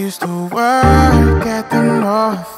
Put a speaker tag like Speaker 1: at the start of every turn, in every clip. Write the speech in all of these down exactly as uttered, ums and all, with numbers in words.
Speaker 1: used to work at the North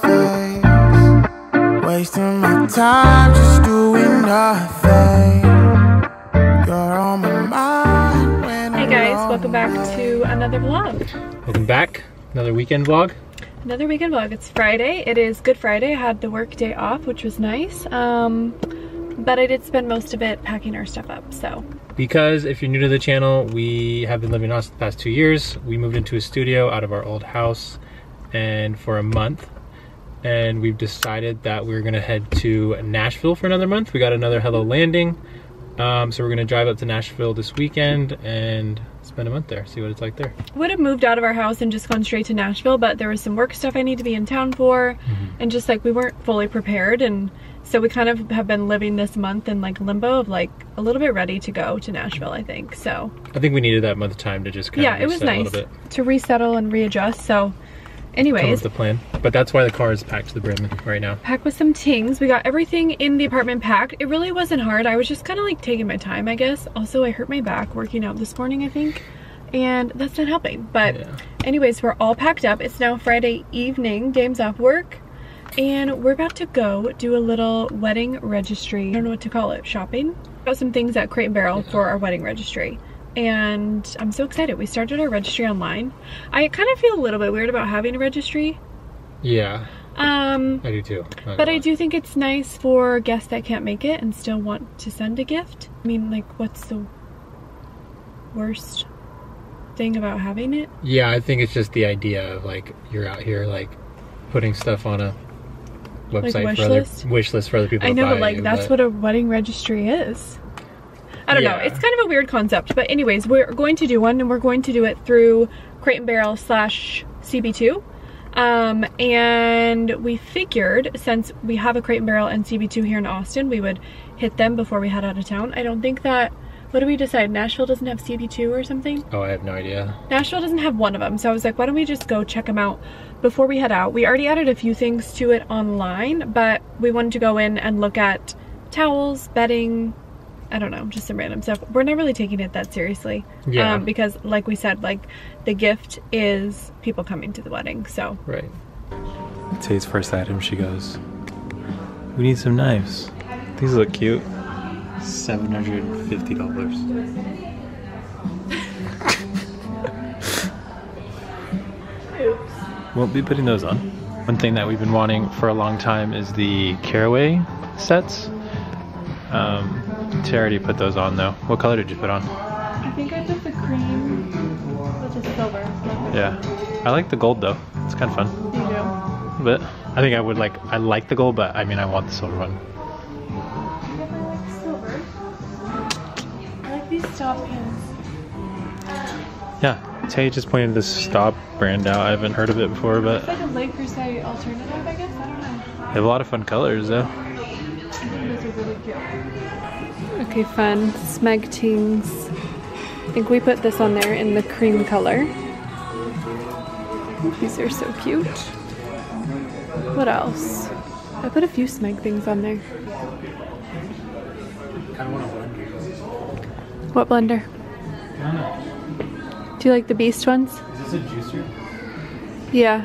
Speaker 1: Face, wasting my time just doing nothing. You're on my mind when
Speaker 2: Hey guys, welcome back to another vlog.
Speaker 3: Welcome back, another weekend vlog.
Speaker 2: Another weekend vlog. It's Friday. It is Good Friday. I had the work day off, which was nice. Um, but I did spend most of it packing our stuff up, so.
Speaker 3: Because if you're new to the channel, we have been living in Austin the past two years. We moved into a studio out of our old house and for a month. And we've decided that we're gonna head to Nashville for another month. We got another Hello Landing. Um, so we're gonna drive up to Nashville this weekend and spend a month there, see what it's like there.
Speaker 2: Would have moved out of our house and just gone straight to Nashville, but there was some work stuff I need to be in town for, mm-hmm. and just like we weren't fully prepared, and so we kind of have been living this month in like limbo of like a little bit ready to go to Nashville, I think. So
Speaker 3: I think we needed that month of time to just kind
Speaker 2: yeah,
Speaker 3: of
Speaker 2: it was nice
Speaker 3: a little bit.
Speaker 2: to resettle and readjust. So anyways,
Speaker 3: come up with the plan, but that's why the car is packed to the brim right now.
Speaker 2: Packed with some things. We got everything in the apartment packed. It really wasn't hard. I was just kind of like taking my time, I guess. Also, I hurt my back working out this morning, I think, and that's not helping. But yeah. Anyways, we're all packed up. It's now Friday evening. Dame's off work, and we're about to go do a little wedding registry. I don't know what to call it. Shopping. Got some things at Crate and Barrel yeah. for our wedding registry. And I'm so excited. We started our registry online. I kind of feel a little bit weird about having a registry.
Speaker 3: Yeah.
Speaker 2: Um,
Speaker 3: I do too.
Speaker 2: But I do think it's nice for guests that can't make it and still want to send a gift. I mean, like, what's the worst thing about having it?
Speaker 3: Yeah, I think it's just the idea of like you're out here like putting stuff on a website like wish for
Speaker 2: list?
Speaker 3: other wish list for other people.
Speaker 2: I know,
Speaker 3: to buy
Speaker 2: but like
Speaker 3: you,
Speaker 2: that's
Speaker 3: but...
Speaker 2: what a wedding registry is. I don't
Speaker 3: yeah.
Speaker 2: know. It's kind of a weird concept, but anyways, we're going to do one, and we're going to do it through Crate and Barrel slash C B two. Um, and we figured since we have a Crate and Barrel and C B two here in Austin, we would hit them before we head out of town. I don't think that, what do we decide? Nashville doesn't have C B two or something?
Speaker 3: Oh, I have no idea.
Speaker 2: Nashville doesn't have one of them. So I was like, why don't we just go check them out before we head out? We already added a few things to it online, but we wanted to go in and look at towels, bedding, I don't know, just some random stuff. We're not really taking it that seriously.
Speaker 3: Yeah.
Speaker 2: Um, because like we said, like the gift is people coming to the wedding, so.
Speaker 3: Right.
Speaker 4: Today's first item, she goes, we need some knives. These look cute. seven hundred fifty dollars. Won't be putting those on. One thing that we've been wanting for a long time is the Caraway sets. Um, She already put those on though. What color did you put on?
Speaker 2: I think I put the cream with the silver.
Speaker 4: Yeah. I like the gold though. It's kind of fun.
Speaker 2: You do?
Speaker 4: But I think I would like, I like the gold, but I mean I want the silver one.
Speaker 2: I like silver. I like these stop pins.
Speaker 4: Yeah. Tay just pointed this Stop brand out. I haven't heard of it before, but...
Speaker 2: It's like a Lakers side alternative, I guess? I don't know.
Speaker 4: They have a lot of fun colors though.
Speaker 2: Those are really cute. Okay, fun. Smeg Tings. I think we put this on there in the cream color. These are so cute. What else? I put a few Smeg things on there.
Speaker 3: I don't want a blender.
Speaker 2: What blender?
Speaker 3: I don't know.
Speaker 2: Do you like the Beast ones?
Speaker 3: Is this a juicer?
Speaker 2: Yeah.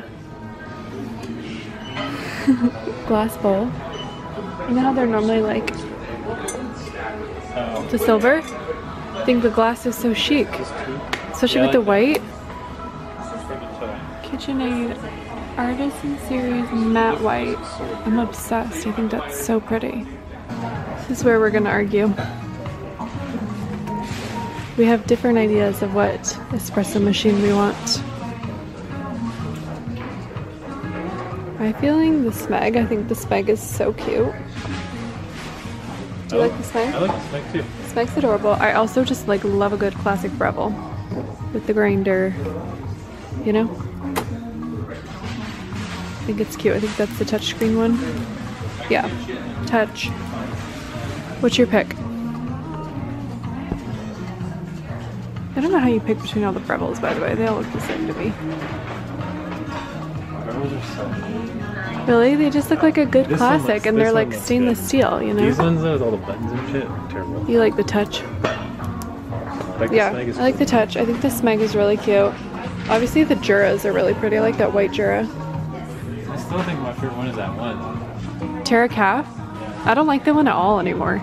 Speaker 2: Glass bowl. You know how they're normally like
Speaker 3: Oh.
Speaker 2: the silver? I think the glass is so chic. Especially
Speaker 3: yeah,
Speaker 2: with the white.
Speaker 3: That.
Speaker 2: KitchenAid Artisan Series Matte White. I'm obsessed. I think that's so pretty. This is where we're gonna argue. We have different ideas of what espresso machine we want. I'm feeling the Smeg. I think the Smeg is so cute. Do you
Speaker 3: oh,
Speaker 2: like the Smeg?
Speaker 3: I like the Smeg too.
Speaker 2: Smeg's adorable. I also just like love a good classic Breville with the grinder, you know? I think it's cute. I think that's the touchscreen one. Yeah, touch. What's your pick? I don't know how you pick between all the Brevilles, by the way. They all look the same to me.
Speaker 4: Brevilles are so
Speaker 2: Really? They just look like a good
Speaker 4: this
Speaker 2: classic,
Speaker 4: looks,
Speaker 2: and they're like
Speaker 4: looks
Speaker 2: stainless
Speaker 4: good.
Speaker 2: steel, you know?
Speaker 4: These ones though, with all the buttons and shit, are terrible.
Speaker 2: You like the touch?
Speaker 4: Like
Speaker 2: Yeah,
Speaker 4: the Smeg is
Speaker 2: I like the touch. I think the Smeg is really cute. Obviously the Juras are really pretty. I like that white Jura.
Speaker 4: I still think my favorite one is that one.
Speaker 2: Terra Calf? I don't like that one at all anymore.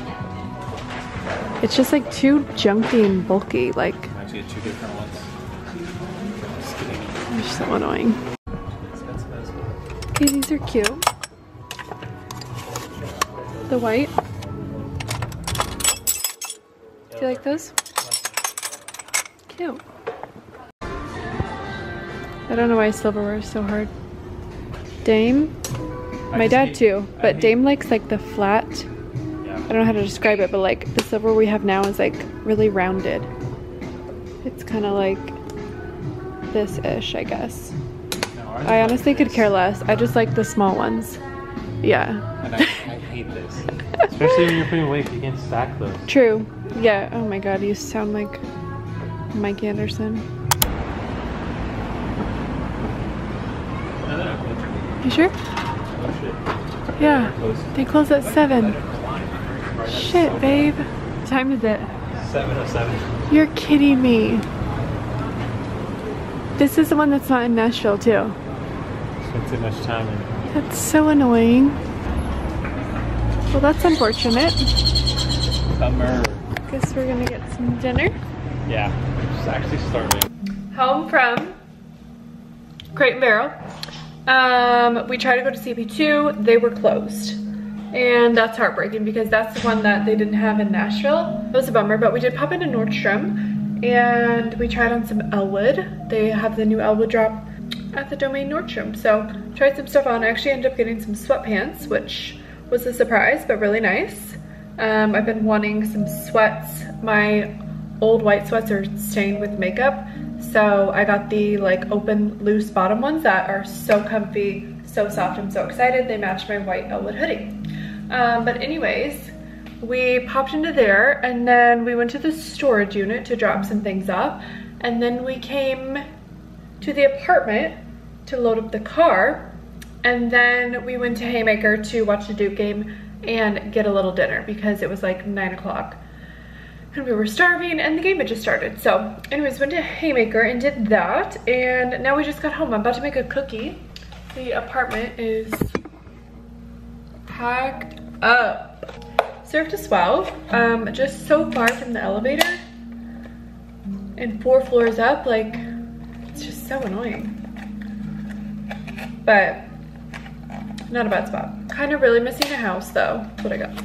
Speaker 2: It's just like too junky and bulky. Like,
Speaker 4: Actually, two different ones. Just kidding.
Speaker 2: they're so annoying. Okay, these are cute. The white. Do you like those? Cute. I don't know why silverware is so hard. Dame. My dad too, but Dame likes like the flat. I don't know how to describe it, but like the silver we have now is like really rounded. It's kind of like this-ish, I guess. I honestly could care less. I just like the small ones. Yeah.
Speaker 4: And I, I hate this. Especially when you're putting weight, you can't stack those.
Speaker 2: True. Yeah. Oh my god, you sound like Mike Anderson. You sure? Yeah. They close at seven. Shit, babe. What time is it?
Speaker 4: seven oh seven.
Speaker 2: You're kidding me. This is the one that's not in Nashville too.
Speaker 4: Spent too much time in it.
Speaker 2: That's so annoying. Well, that's unfortunate.
Speaker 4: Bummer.
Speaker 2: Guess we're gonna get some dinner.
Speaker 4: Yeah, it's actually starving.
Speaker 2: Home from Crate and Barrel. Um, we tried to go to C P two, they were closed. And that's heartbreaking because that's the one that they didn't have in Nashville. It was a bummer, but we did pop into Nordstrom and we tried on some Elwood. They have the new Elwood drop at the Domain Nordstrom. So tried some stuff on. I actually ended up getting some sweatpants, which was a surprise, but really nice. Um, I've been wanting some sweats. My old white sweats are stained with makeup. So I got the like open loose bottom ones that are so comfy, so soft. I'm so excited. They match my white Elwood hoodie. Um, but anyways, we popped into there and then we went to the storage unit to drop some things off. And then we came to the apartment to load up the car. And then we went to Haymaker to watch the Duke game and get a little dinner because it was like nine o'clock. And we were starving and the game had just started. So anyways, went to Haymaker and did that. And now we just got home. I'm about to make a cookie. The apartment is packed up. Served to swell. Um, just so far from the elevator. And four floors up. Like, it's just so annoying. But not a bad spot. Kind of really missing a house though. That's what I got.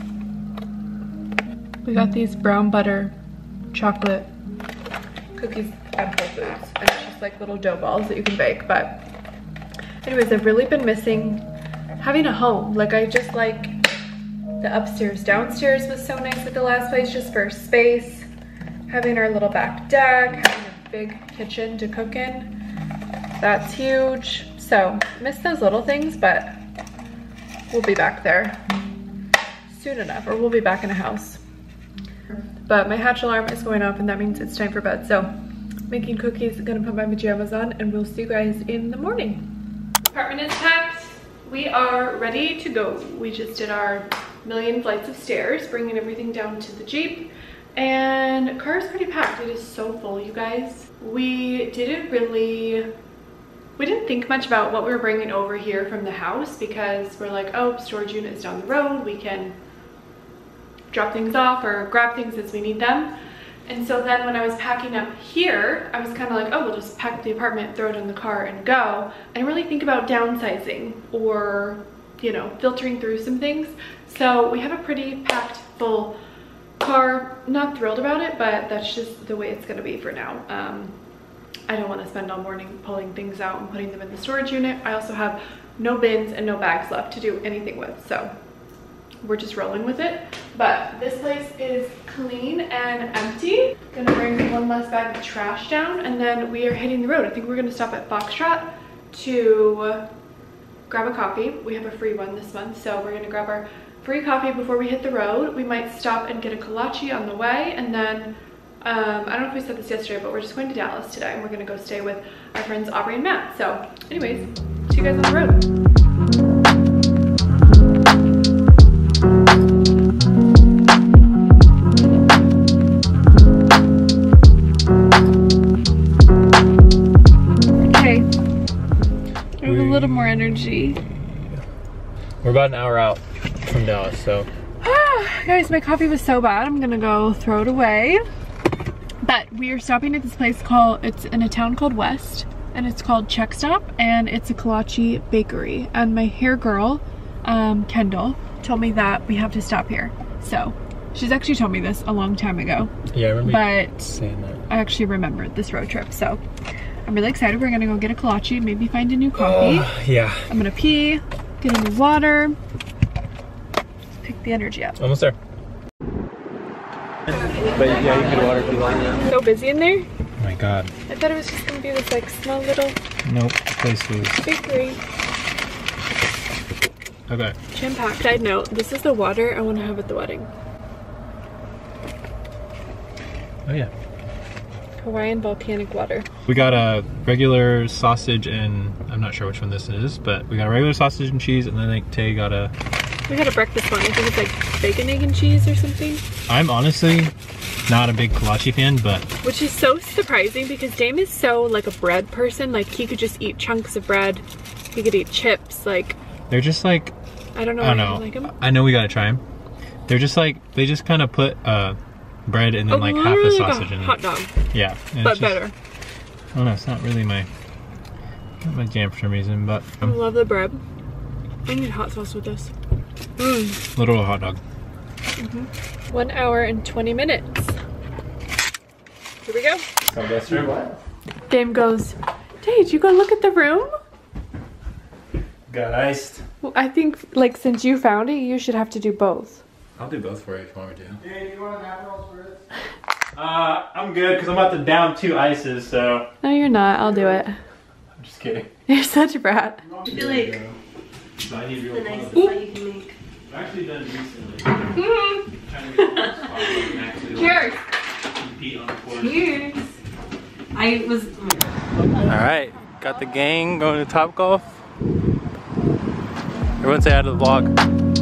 Speaker 2: We got these brown butter chocolate cookies at Whole Foods. And it's just like little dough balls that you can bake. But anyways, I've really been missing having a home. Like I just like the upstairs. Downstairs was so nice at the last place just for space. Having our little back deck, having a big kitchen to cook in. That's huge. So miss those little things, but we'll be back there soon enough, or we'll be back in a house. But my hatch alarm is going off and that means it's time for bed. So making cookies, gonna put my pajamas on and we'll see you guys in the morning. Apartment is packed. We are ready to go. We just did our million flights of stairs, bringing everything down to the Jeep. And car is pretty packed. It is so full, you guys. We didn't really, we didn't think much about what we were bringing over here from the house because we're like, oh, storage unit is down the road. We can drop things off or grab things as we need them. And so then when I was packing up here, I was kind of like, oh, we'll just pack the apartment, throw it in the car and go. I didn't really think about downsizing or, you know, filtering through some things. So we have a pretty packed full car. Not thrilled about it, but that's just the way it's gonna be for now. Um, I don't want to spend all morning pulling things out and putting them in the storage unit. I also have no bins and no bags left to do anything with. So we're just rolling with it. But this place is clean and empty. Gonna bring one less bag of trash down and then we are hitting the road. I think we're gonna stop at Foxtrot to grab a coffee. We have a free one this month, so we're gonna grab our free coffee before we hit the road. We might stop and get a kolache on the way, and then um, I don't know if we said this yesterday, but we're just going to Dallas today and we're gonna go stay with our friends Aubrey and Matt. So anyways, see you guys on the road. little more energy.
Speaker 3: We're about an hour out from Dallas, so.
Speaker 2: Guys, my coffee was so bad, I'm gonna go throw it away. But we are stopping at this place called, it's in a town called West, and it's called Check Stop, and it's a kolache bakery. And my hair girl, um, Kendall, told me that we have to stop here. So, she's actually told me this a long time ago.
Speaker 3: Yeah, I remember
Speaker 2: but
Speaker 3: saying that.
Speaker 2: I actually remembered this road trip, so I'm really excited. We're gonna go get a kolache, maybe find a new coffee.
Speaker 3: Oh, yeah.
Speaker 2: I'm gonna pee, get a new water, pick the energy up.
Speaker 3: Almost there. But yeah, you can water if you like.
Speaker 2: So busy in there?
Speaker 3: Oh my god.
Speaker 2: I thought it was just gonna be this like small little
Speaker 3: Nope, the place was.
Speaker 2: bakery.
Speaker 3: Okay.
Speaker 2: Jam packed. Side note, this is the water I want to have at the wedding.
Speaker 3: Oh yeah.
Speaker 2: Hawaiian volcanic water.
Speaker 3: We got a regular sausage and I'm not sure which one this is, but we got a regular sausage and cheese, and then I think Tay got a.
Speaker 2: We got a breakfast one. I think it's like bacon, egg, and cheese or something.
Speaker 3: I'm honestly not a big kolache fan, but.
Speaker 2: Which is so surprising because Dame is so like a bread person. Like he could just eat chunks of bread. He could eat chips. Like.
Speaker 3: They're just like.
Speaker 2: I don't know.
Speaker 3: I don't
Speaker 2: why
Speaker 3: know.
Speaker 2: I like them.
Speaker 3: I know we gotta try them. They're just like they just kind of put uh, bread and then
Speaker 2: Oh,
Speaker 3: like half a
Speaker 2: literally
Speaker 3: sausage
Speaker 2: like a
Speaker 3: in it.
Speaker 2: hot dog.
Speaker 3: Yeah, and
Speaker 2: But
Speaker 3: it's just-
Speaker 2: better.
Speaker 3: I don't know. It's not really my not my jam for some reason, but
Speaker 2: I
Speaker 3: um,
Speaker 2: love the bread. I need hot sauce with this. Mm.
Speaker 3: little hot dog.
Speaker 2: Mm-hmm. One hour and twenty minutes. Here we go.
Speaker 3: So that's right.
Speaker 2: Dame goes, hey, did you go look at the room?
Speaker 3: Got iced.
Speaker 2: Well, I think, like, since you found it, you should have to do both.
Speaker 3: I'll do both for you if you want me to.
Speaker 5: Hey, you want an Admiral Spritz?
Speaker 3: Uh, I'm good because I'm about to down two ices, so.
Speaker 2: No, you're not. I'll do it.
Speaker 3: I'm just kidding.
Speaker 2: You're such a brat.
Speaker 6: I feel like
Speaker 3: So I need real
Speaker 6: the nicest that you can make.
Speaker 3: I've actually done recently. Trying to get a spot where I can actually, like,
Speaker 6: Cheers!
Speaker 3: compete on the course.
Speaker 6: Cheers! I was.
Speaker 3: Alright, got the gang going to Topgolf. Everyone say hi to the vlog.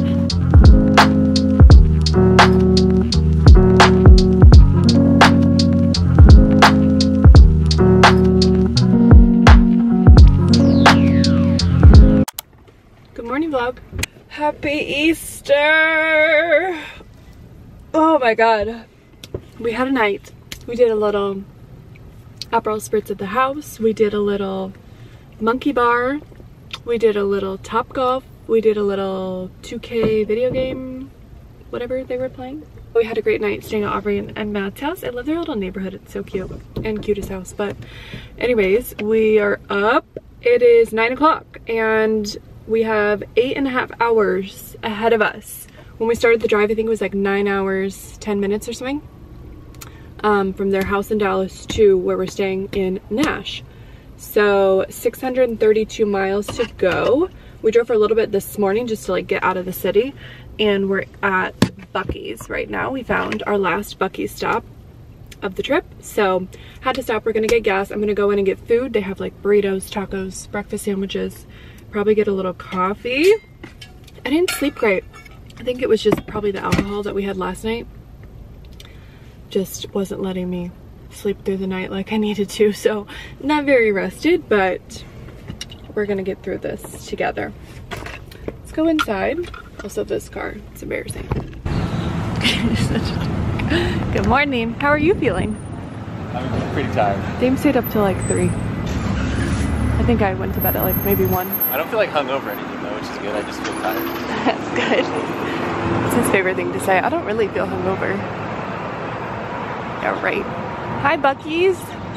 Speaker 2: Good morning, vlog. Happy Easter! Oh my god. We had a night. We did a little Aperol Spritz at the house. We did a little monkey bar. We did a little Topgolf. We did a little two K video game, whatever they were playing. We had a great night staying at Aubrey and, and Matt's house. I love their little neighborhood. It's so cute. And cutest house. But anyways, we are up. It is nine o'clock and we have eight and a half hours ahead of us. When we started the drive, I think it was like nine hours, ten minutes or something. Um, from their house in Dallas to where we're staying in Nash. So six hundred thirty-two miles to go. We drove for a little bit this morning just to like get out of the city, and we're at Buc-ee's right now. We found our last Buc-ee's stop of the trip, so had to stop. We're gonna get gas. I'm gonna go in and get food. They have like burritos, tacos, breakfast sandwiches, probably get a little coffee. I didn't sleep great. I think it was just probably the alcohol that we had last night just wasn't letting me sleep through the night like I needed to, so not very rested, but we're gonna get through this together. Let's go inside. Also this car, it's embarrassing. Good morning. How are you feeling?
Speaker 3: I'm pretty tired.
Speaker 2: Dame stayed up till like three. I think I went to bed at like maybe one.
Speaker 3: I don't feel like hungover or anything though, which is good. I just feel tired.
Speaker 2: That's good. It's his favorite thing to say. I don't really feel hungover. Yeah, right. Hi, Buc-ee's.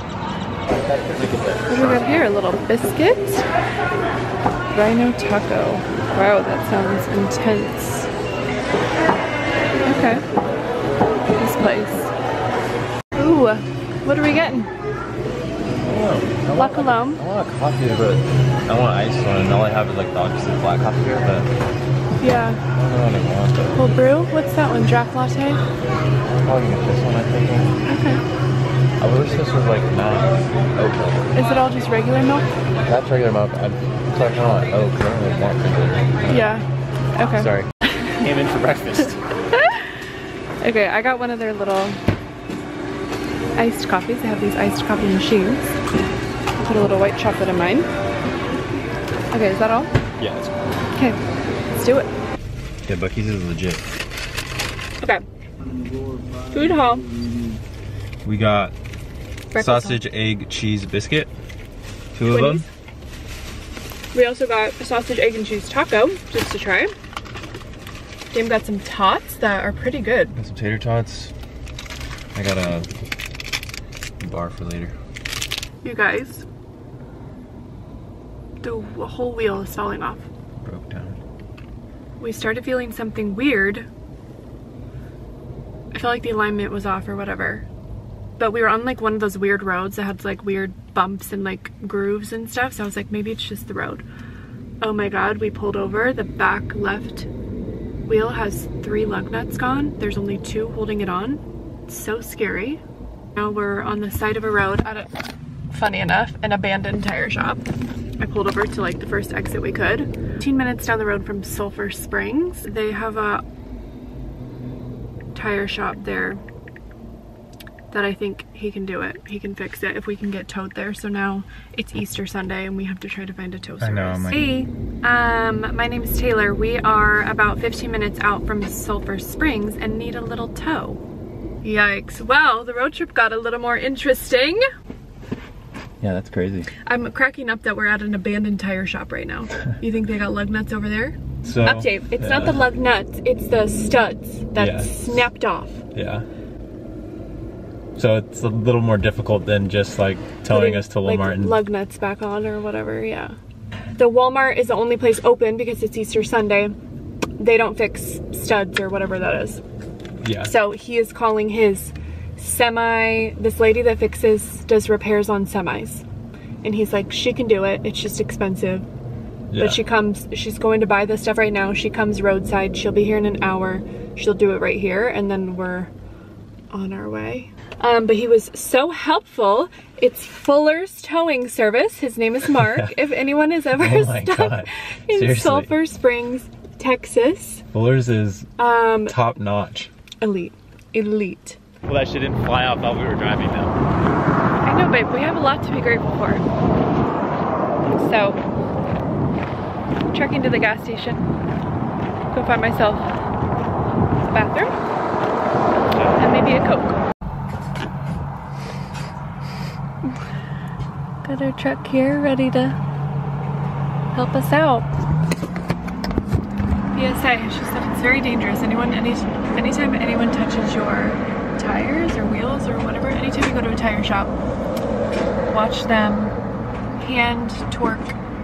Speaker 2: What do we got here? A little biscuit. Rhino taco. Wow, that sounds intense. Okay. This place. Ooh, what are we getting?
Speaker 3: I
Speaker 2: La Colombe.
Speaker 3: I want a coffee, but I want an iced one, and all I have is like the obviously black coffee here, but
Speaker 2: Yeah.
Speaker 3: I don't know what I want. But
Speaker 2: Cold brew? What's that one? Draft latte?
Speaker 3: I'm probably gonna get this one, I think.
Speaker 2: Okay.
Speaker 3: I wish this was like not oat milk.
Speaker 2: Is it all just regular milk?
Speaker 3: That's regular milk. I'd so I kind of want oat, because I don't really want regular.
Speaker 2: Yeah. Okay.
Speaker 3: Sorry. Came in for breakfast.
Speaker 2: Okay, I got one of their little iced coffees. They have these iced coffee machines. I put a little white chocolate in mine. Okay, is that all?
Speaker 4: Yeah, that's cool.
Speaker 2: Okay, let's do it.
Speaker 4: Yeah, Buc-ee's is legit.
Speaker 2: Okay. Food haul.
Speaker 4: We got
Speaker 2: Breakfast
Speaker 4: sausage,
Speaker 2: haul.
Speaker 4: egg, cheese, biscuit. Two of
Speaker 2: Twinnies.
Speaker 4: them.
Speaker 2: We also got a sausage, egg, and cheese taco, just to try. Dame got some tots that are pretty good.
Speaker 4: Got some tater tots. I got a bar for later.
Speaker 2: You guys, the whole wheel is falling off.
Speaker 4: Broke down.
Speaker 2: We started feeling something weird. I felt like the alignment was off or whatever. But we were on like one of those weird roads that had like weird bumps and like grooves and stuff. So I was like, maybe it's just the road. Oh my God, we pulled over. The back left wheel has three lug nuts gone. There's only two holding it on. It's so scary. Now we're on the side of a road at a, funny enough, an abandoned tire shop. I pulled over to like the first exit we could. fifteen minutes down the road from Sulphur Springs. They have a tire shop there that I think he can do it. He can fix it if we can get towed there. So now it's Easter Sunday and we have to try to find a tow service.
Speaker 4: I know, I'm like...
Speaker 2: Hey, um, my name is Taylor. We are about fifteen minutes out from Sulphur Springs and need a little tow. Yikes. Well, the road trip got a little more interesting.
Speaker 4: Yeah, that's crazy.
Speaker 2: I'm cracking up that we're at an abandoned tire shop right now. You think they got lug nuts over there?
Speaker 4: So,
Speaker 2: Update, it's
Speaker 4: yeah.
Speaker 2: not the lug nuts, it's the studs that
Speaker 4: Yeah.
Speaker 2: snapped off.
Speaker 4: Yeah. So it's a little more difficult than just like towing
Speaker 2: Putting,
Speaker 4: us to
Speaker 2: like,
Speaker 4: Walmart and
Speaker 2: lug nuts back on or whatever, yeah. The Walmart is the only place open because it's Easter Sunday. They don't fix studs or whatever that is.
Speaker 4: yeah.
Speaker 2: So he is calling his semi, this lady that fixes, does repairs on semis. And he's like, she can do it, it's just expensive.
Speaker 4: yeah.
Speaker 2: But she comes, she's going to buy this stuff right now. She comes roadside, she'll be here in an hour. She'll do it right here and then we're on our way. Um, but he was so helpful. It's Fuller's Towing Service. His name is Mark. If anyone has ever
Speaker 4: Oh my
Speaker 2: stopped
Speaker 4: God.
Speaker 2: in
Speaker 4: Seriously.
Speaker 2: Sulphur Springs, Texas,
Speaker 4: Fuller's is
Speaker 2: um,
Speaker 4: top notch.
Speaker 2: elite, elite.
Speaker 4: Well, that shit didn't fly off while we were driving though.
Speaker 2: I know, babe, we have a lot to be grateful for. So, trekking to the gas station, go find myself a bathroom, and maybe a Coke. Got our truck here ready to help us out. P S A, she said it's very dangerous. Anyone, any, anytime anyone touches your tires or wheels or whatever, anytime you go to a tire shop, watch them hand torque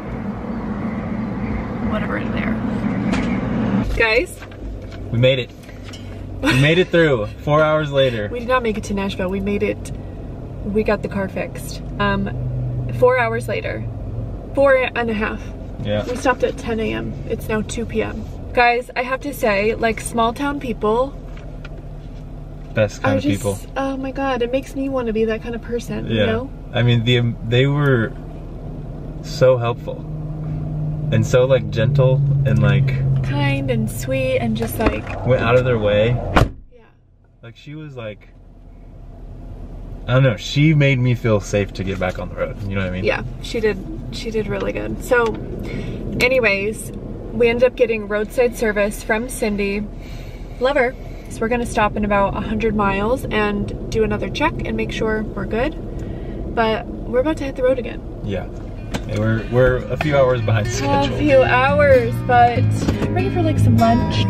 Speaker 2: whatever is there. Guys,
Speaker 4: We made it. We made it through. Four hours later.
Speaker 2: we did not make it to Nashville. We made it, we got the car fixed. Um, four hours later, four and a half.
Speaker 4: Yeah.
Speaker 2: We stopped at ten A M It's now two P M Guys, I have to say, like small town people,
Speaker 4: Best kind
Speaker 2: I
Speaker 4: of
Speaker 2: just,
Speaker 4: people.
Speaker 2: oh my God, it makes me want to be that kind of person,
Speaker 4: Yeah.
Speaker 2: you know?
Speaker 4: I mean, the they were so helpful and so like gentle and like
Speaker 2: Kind and sweet and just like,
Speaker 4: went out of their way.
Speaker 2: yeah.
Speaker 4: Like she was like, I don't know. She made me feel safe to get back on the road. You know what I mean?
Speaker 2: Yeah, she did, she did really good. So anyways, we ended up getting roadside service from Cindy. Love her. So we're gonna stop in about a hundred miles and do another check and make sure we're good. But we're about to hit the road again.
Speaker 4: Yeah. And we're we're a few hours behind schedule.
Speaker 2: A few hours, but I'm ready for like some lunch.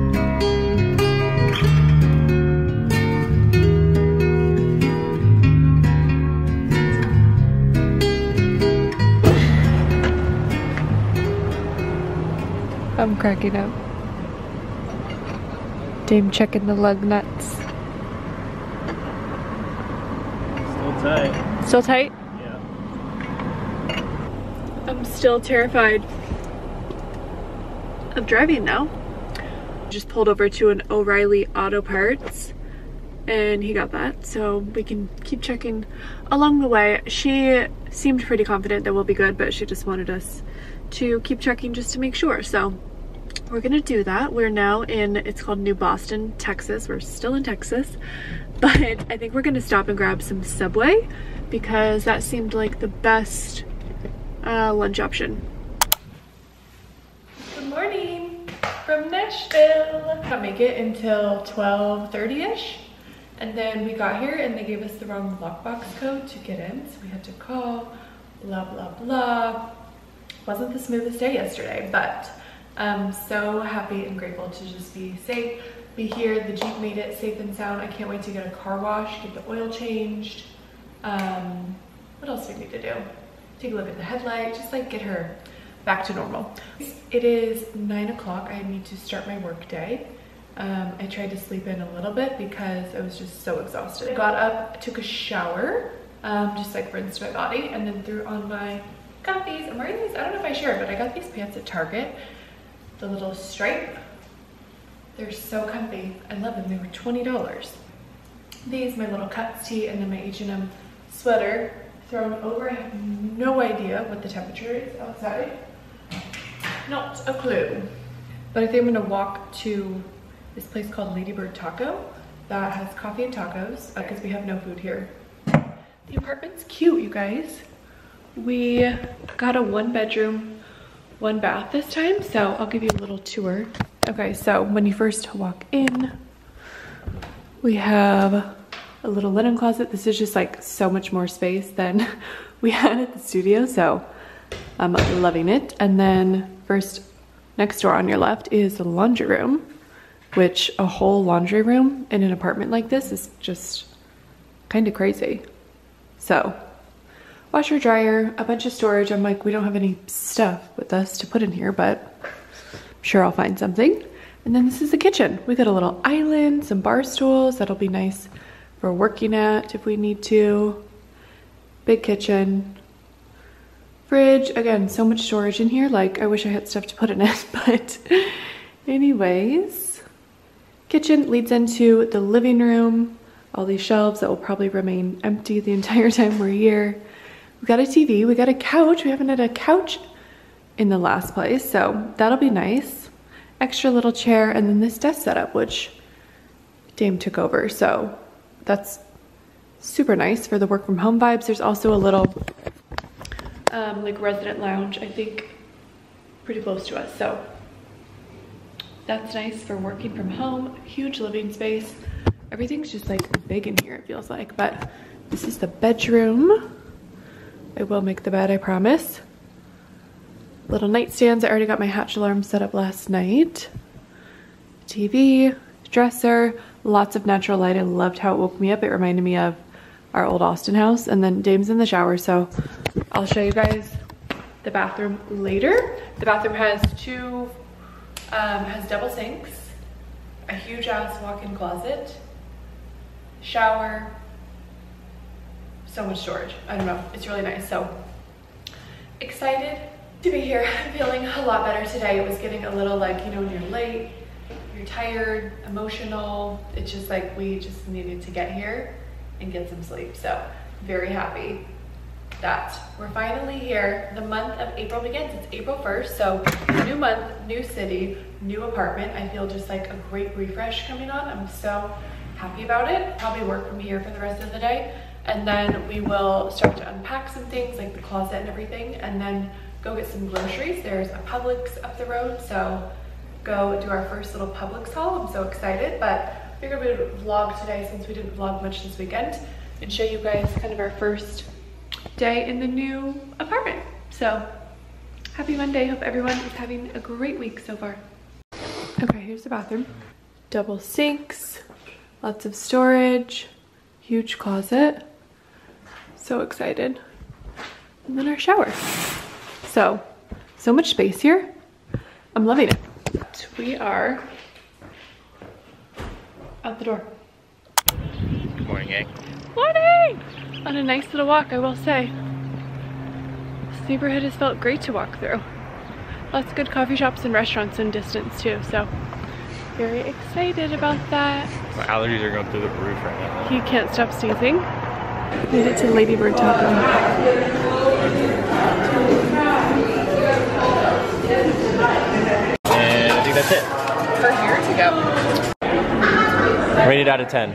Speaker 2: I'm cracking up. Dame checking the lug nuts.
Speaker 4: Still tight.
Speaker 2: Still tight?
Speaker 4: Yeah.
Speaker 2: I'm still terrified of driving now. Just pulled over to an O'Reilly Auto Parts and he got that, so we can keep checking along the way. She seemed pretty confident that we'll be good, but she just wanted us to keep checking just to make sure. So we're gonna do that. We're now in, it's called New Boston, Texas. We're still in Texas, but I think we're gonna stop and grab some Subway because that seemed like the best uh, lunch option. Nashville. I don't make it until twelve thirty-ish. And then we got here and they gave us the wrong lockbox code to get in. So we had to call, blah, blah, blah. Wasn't the smoothest day yesterday, but I'm so happy and grateful to just be safe, be here. The Jeep made it safe and sound. I can't wait to get a car wash, get the oil changed. Um, what else do we need to do? Take a look at the headlight, just like get her back to normal. It is nine o'clock. I need to start my work day. Um, I tried to sleep in a little bit because I was just so exhausted. I got up, took a shower, um, just like rinsed my body, and then threw on my, got these, I'm wearing these, I don't know if I shared, but I got these pants at Target. The little stripe, they're so comfy. I love them, they were twenty dollars. These, my little cuts tee, and then my H and M sweater thrown over. I have no idea what the temperature is outside. Not a clue. But I think I'm gonna walk to this place called Ladybird Taco that has coffee and tacos because uh, we have no food here. The apartment's cute, you guys. We got a one bedroom, one bath this time, so I'll give you a little tour. Okay, so when you first walk in, we have a little linen closet. This is just like so much more space than we had at the studio, so I'm loving it. And then first, next door on your left is the laundry room, which a whole laundry room in an apartment like this is just kind of crazy. So washer, dryer, a bunch of storage. I'm like, we don't have any stuff with us to put in here, but I'm sure I'll find something. And then this is the kitchen. We got a little island, some bar stools. That'll be nice for working at if we need to. Big kitchen. Fridge, again, so much storage in here. Like, I wish I had stuff to put in it, but anyways. Kitchen leads into the living room. All these shelves that will probably remain empty the entire time we're here. We got a T V, we got a couch. We haven't had a couch in the last place, so that'll be nice. Extra little chair, and then this desk setup, which Dame took over, so that's super nice for the work from home vibes. There's also a little um, like resident lounge, I think, pretty close to us, so that's nice for working from home. Huge living space. Everything's just like big in here, it feels like, but this is the bedroom. I will make the bed, I promise. Little nightstands. I already got my Hatch alarm set up last night. T V, dresser, lots of natural light. I loved how it woke me up. It reminded me of our old Austin house. And then Dame's in the shower, so I'll show you guys the bathroom later. The bathroom has two, um, has double sinks, a huge ass walk-in closet, shower, so much storage. I don't know, it's really nice. So excited to be here. I'm feeling a lot better today. It was getting a little like, you know, when you're late, you're tired, emotional. It's just like we just needed to get here and get some sleep. So very happy that we're finally here. The month of April begins. It's April first, so new month, new city, new apartment. I feel just like a great refresh coming on. I'm so happy about it. Probably work from here for the rest of the day. And then we will start to unpack some things like the closet and everything, and then go get some groceries. There's a Publix up the road, so go do our first little Publix haul. I'm so excited, but I figured we would vlog today since we didn't vlog much this weekend and show you guys kind of our first day in the new apartment. So happy Monday. Hope everyone is having a great week so far. Okay, here's the bathroom. Double sinks, lots of storage, huge closet. So excited. And then our shower. So, so much space here. I'm loving it. We are out the door.
Speaker 3: Good morning, gang.
Speaker 2: Morning! On a nice little walk, I will say. This neighborhood has felt great to walk through. Lots of good coffee shops and restaurants in distance too, so very excited about that.
Speaker 3: My allergies are going through the roof right now.
Speaker 2: He can't stop sneezing. Made it to Ladybird Taco.
Speaker 3: And I think that's it.
Speaker 2: For here to go.
Speaker 3: Rated out of ten.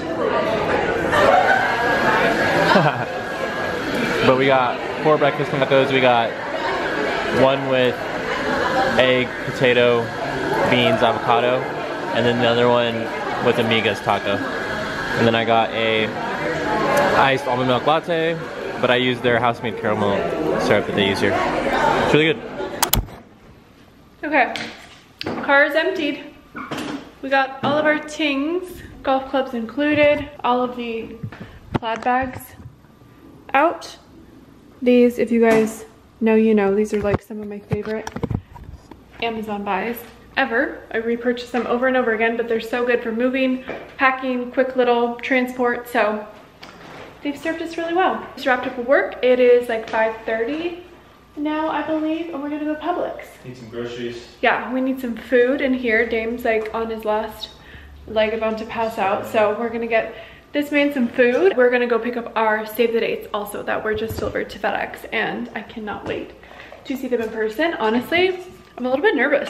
Speaker 3: But we got four breakfast tacos. We got one with egg, potato,
Speaker 5: beans, avocado, and then the other one with Amiga's taco. And then I got a iced almond milk latte, but I used their house-made caramel syrup that they use here. It's really good.
Speaker 2: Okay, car is emptied. We got all of our tings, golf clubs included, all of the plaid bags out. These, if you guys know, you know, these are like some of my favorite Amazon buys ever. I repurchase them over and over again, but they're so good for moving, packing, quick little transport. So they've served us really well. Just wrapped up with work. It is like five thirty now, I believe, and we're gonna go to Publix.
Speaker 3: Need some groceries.
Speaker 2: Yeah, we need some food in here. Dame's like on his last leg, about to pass out. So we're gonna get this man some food. We're gonna go pick up our save the dates also that were just delivered to FedEx, and I cannot wait to see them in person. Honestly, I'm a little bit nervous.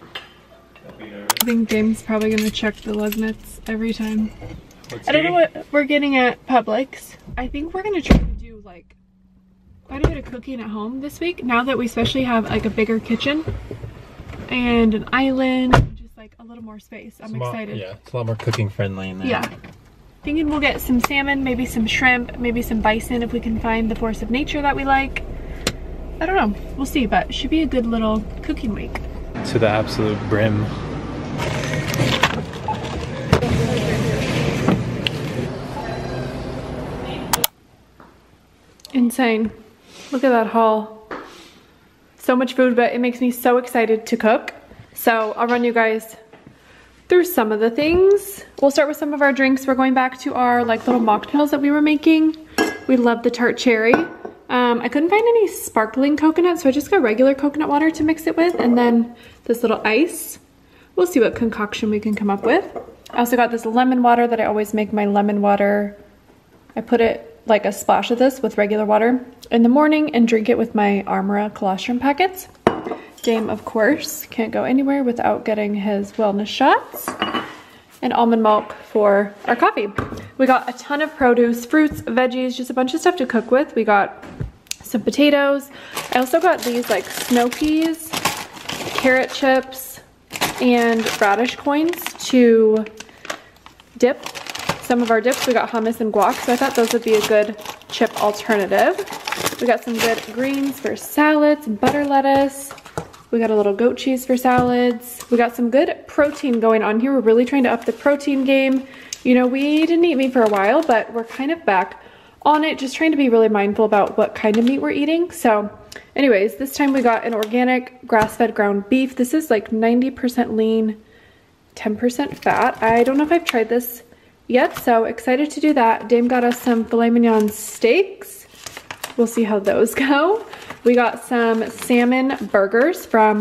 Speaker 2: I think Dame's probably gonna check the lug nuts every time.
Speaker 3: Let's
Speaker 2: I don't
Speaker 3: see.
Speaker 2: know what we're getting at Publix. I think we're gonna try to do like quite a bit of cooking at home this week, now that we especially have like a bigger kitchen and an island, and just like a little more space. I'm
Speaker 3: It's a lot-
Speaker 2: excited.
Speaker 3: Yeah, it's a lot more cooking friendly in there.
Speaker 2: Yeah. Thinking we'll get some salmon, maybe some shrimp, maybe some bison if we can find the force of nature that we like. I don't know, we'll see, but it should be a good little cooking week.
Speaker 4: To the absolute brim.
Speaker 2: Insane. Look at that haul. So much food, but it makes me so excited to cook. So I'll run you guys through some of the things. We'll start with some of our drinks. We're going back to our like little mocktails that we were making. We love the tart cherry. Um, I couldn't find any sparkling coconut, so I just got regular coconut water to mix it with, and then this little ice. We'll see what concoction we can come up with. I also got this lemon water that I always make my lemon water. I put it like a splash of this with regular water in the morning and drink it with my Armora colostrum packets. Dame, of course, can't go anywhere without getting his wellness shots. And almond milk for our coffee. We got a ton of produce, fruits, veggies, just a bunch of stuff to cook with. We got some potatoes. I also got these like snow peas, carrot chips, and radish coins to dip some of our dips. We got hummus and guac, so I thought those would be a good chip alternative. We got some good greens for salads and butter lettuce. We got a little goat cheese for salads. We got some good protein going on here. We're really trying to up the protein game. You know, we didn't eat meat for a while, but we're kind of back on it, just trying to be really mindful about what kind of meat we're eating. So anyways, this time we got an organic grass-fed ground beef. This is like ninety percent lean, ten percent fat. I don't know if I've tried this yet, so excited to do that. Dame got us some filet mignon steaks. We'll see how those go. We got some salmon burgers from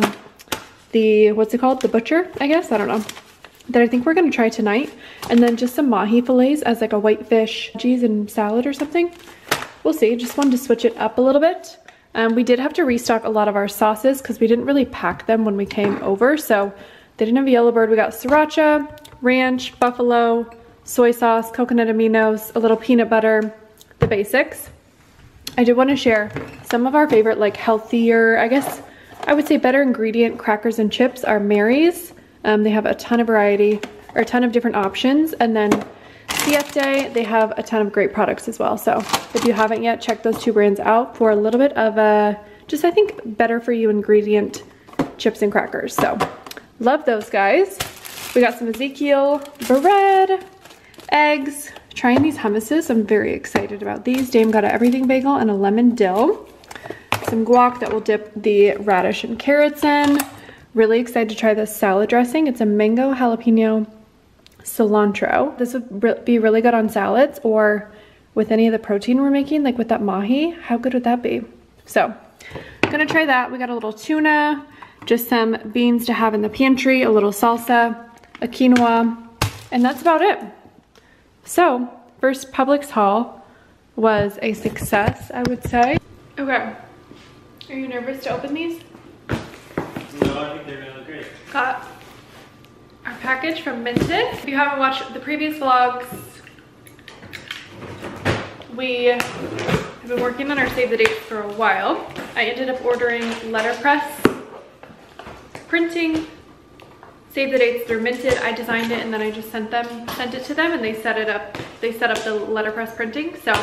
Speaker 2: the, what's it called? The butcher, I guess, I don't know. That I think we're gonna try tonight. And then just some mahi fillets as like a white fish cheese and salad or something. We'll see, just wanted to switch it up a little bit. Um, we did have to restock a lot of our sauces because we didn't really pack them when we came over. So they didn't have Yellowbird. We got sriracha, ranch, buffalo, soy sauce, coconut aminos, a little peanut butter, the basics. I did want to share some of our favorite like healthier, I guess I would say better ingredient crackers and chips are Mary's. Um, they have a ton of variety or a ton of different options. And then C F Day, they have a ton of great products as well. So if you haven't yet, check those two brands out for a little bit of a, just I think better for you ingredient chips and crackers. So love those guys. We got some Ezekiel bread, eggs, trying these hummuses. I'm very excited about these. Dame got an everything bagel and a lemon dill. Some guac that will dip the radish and carrots in. Really excited to try this salad dressing. It's a mango jalapeno cilantro. This would re be really good on salads or with any of the protein we're making, like with that mahi. How good would that be? So I'm gonna try that. We got a little tuna, just some beans to have in the pantry, a little salsa, a quinoa, and that's about it. So first Publix haul was a success, I would say. Okay, are you nervous to open these?
Speaker 3: No, I think they're gonna look great.
Speaker 2: Got our package from Minted. If you haven't watched the previous vlogs, we have been working on our save the dates for a while. I ended up ordering letterpress printing save the dates, they're minted. I designed it and then I just sent them, sent it to them and they set it up, they set up the letterpress printing. So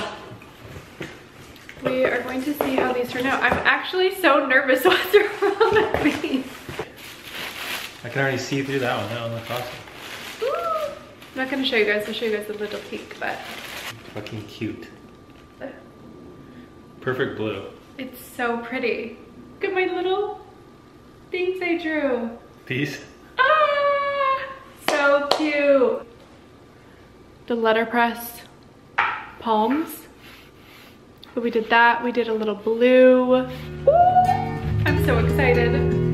Speaker 2: we are going to see how these turn out. I'm actually so nervous what's wrong with me.
Speaker 3: I can already see through that one. That one looks awesome.
Speaker 2: I'm not gonna show you guys, I'll show you guys a little peek, but.
Speaker 3: Fucking cute. Perfect blue.
Speaker 2: It's so pretty. Look at my little things I drew.
Speaker 3: These?
Speaker 2: Ah, so cute. The letterpress palms. So we did that. We did a little blue. Woo! I'm so excited.